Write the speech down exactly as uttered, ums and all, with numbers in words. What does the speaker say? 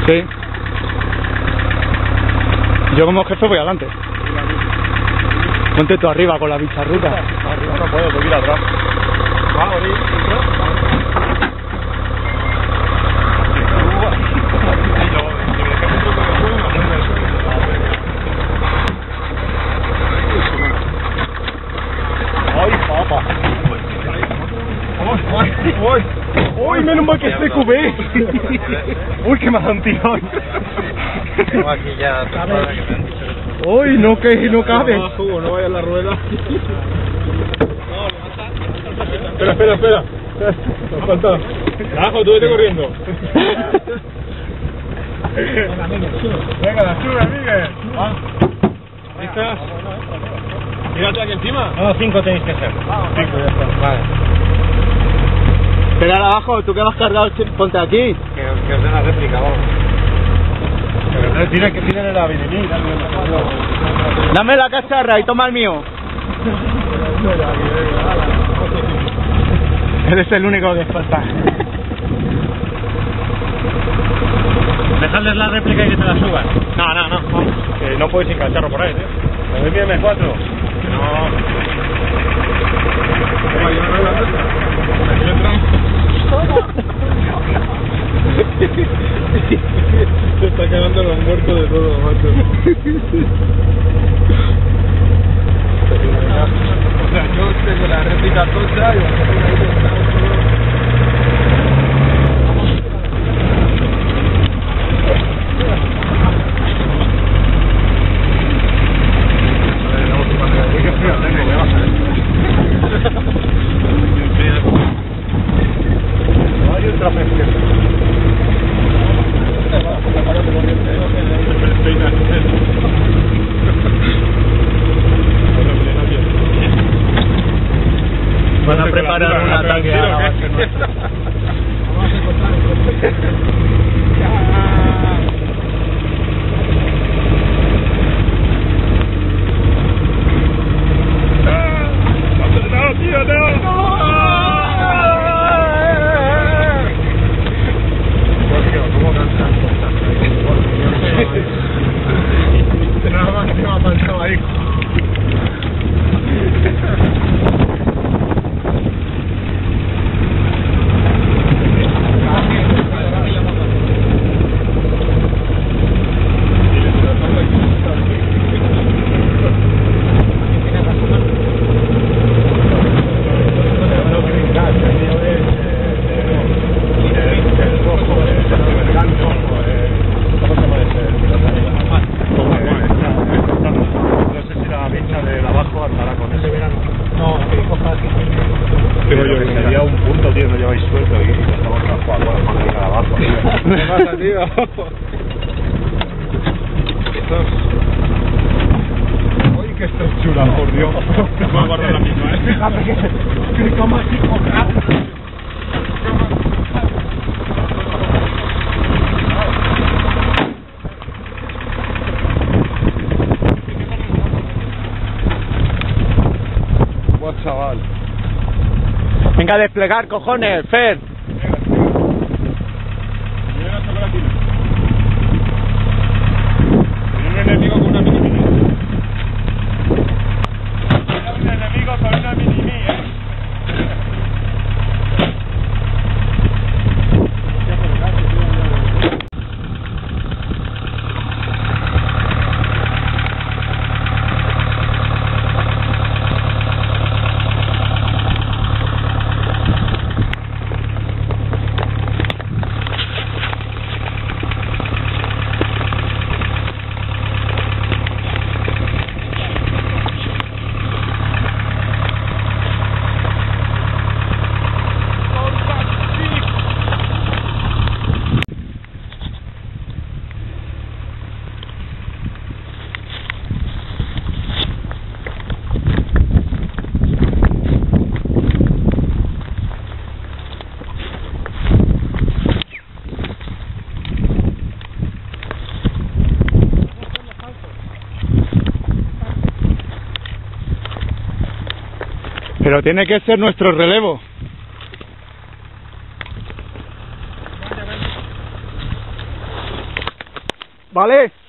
Sí. Yo como jefe voy adelante. Ponte tú arriba con la bicharruca. Arriba no puedo, voy a ir atrás. Va, voy. ¡Ay, papá! ¡Uy, uy! ¡Uy, menos mal que estoy cubé! ¡Uy, que me ha dado un tirón! Aquí ya te para que me han dicho. ¡Uy, no, que no cabe! No vaya en la rueda. Espera, espera, espera. Nos falta. Abajo, tú vete corriendo. Venga, sube, Miguel. Va. ¿Listas? Mírate aquí encima. No, cinco tenéis que ser. Cinco, ya está. Vale. Espera abajo, tú que vas cargado, ponte aquí. Que, que os den la réplica, vamos. Pero tiene que tiene la avenida. Dame la cacharra y toma el mío. Eres el único que falta. Dejadles la réplica y que te la suban. No, no, no. Vamos. Que no puedes engancharlo por ahí, ¿eh? ¿Me doy mi eme cuatro? No. Se está quedando los muertos de todo, macho. O sea, yo tengo la réplica tocha y vosotros ahí estamos todos. Hay un trapecito. Van a preparar un ataque a la base nuestra. ¡No, tío, no! Nada más que me ha faltado ahí. Pero yo que sería un punto, tío, no lleváis suelto y estamos jugando con el cara abajo. ¿Qué pasa, tío? Estos... Uy, que esto es chula, por Dios. Me voy a guardar la misma, ¿eh? Fíjate que... que como así coja. Buen chaval. Venga a desplegar, cojones, Fer. Viene un enemigo con una mini-mini. Viene un enemigo con una mini-mini, ¿eh? Pero tiene que ser nuestro relevo. Vale.